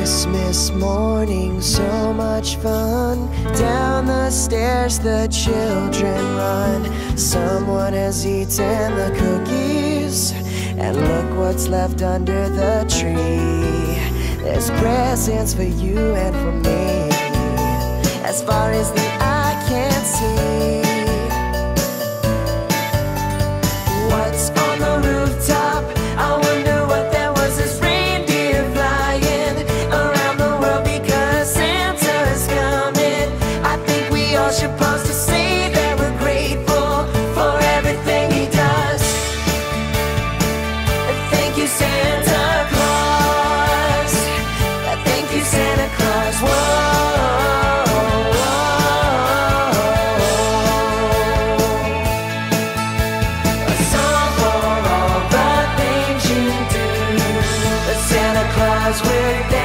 Christmas morning, so much fun. Down the stairs the children run. Someone has eaten the cookies, and look what's left under the tree. There's presents for you and for me, as far as the eye can see. What's on the rooftop? I wonder what that was. This reindeer flying around the world because Santa's coming. I think we all should pause to say that we're grateful for everything he does. Thank you, Santa Claus. Thank you, Santa Claus. Whoa, a song for all the things you do. Santa Claus, we're there.